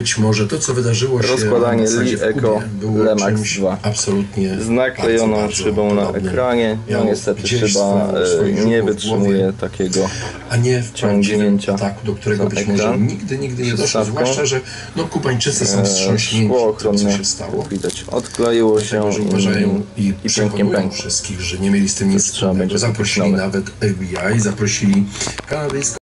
Być może to, co wydarzyło się Rozkładanie w Eco było Lemax czymś 2 absolutnie z naklejoną bardzo szybą na podobnym. ekranie. No niestety szyba nie wytrzymuje takiego a nie w ciągnięcia ataku, do którego być może nigdy nie doszło. Zwłaszcza, że Kubańczycy są wstrząśnięci szkło tym, co ochronne, się stało. jak widać, odkleiło się Dlatego, że uważają i pięknie przekonują pękło. wszystkich, że nie mieli z tym nic Trzeba będzie wspólnego. Zaprosili kupić nowe. nawet FBI, zaprosili kanadyjską